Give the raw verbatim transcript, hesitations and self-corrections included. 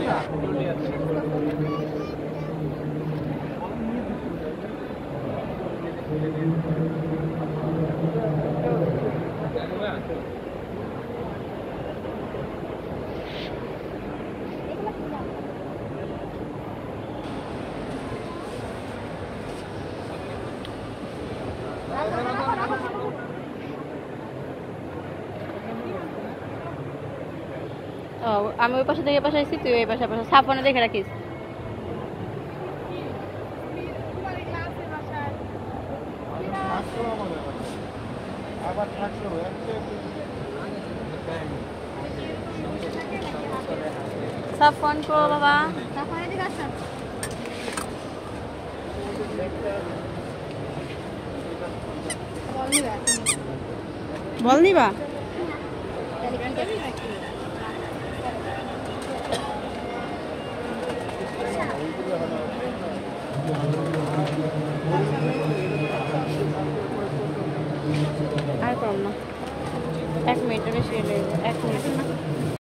আমি ওই পাশে থেকে পাশে আসছি, তুই ওই পাশে পাশে সাফনে দেখে রাখিস। সাফন করো বাবা। বল নিবা আর করো না, এক মিনিটের বেশি এক মিনিট।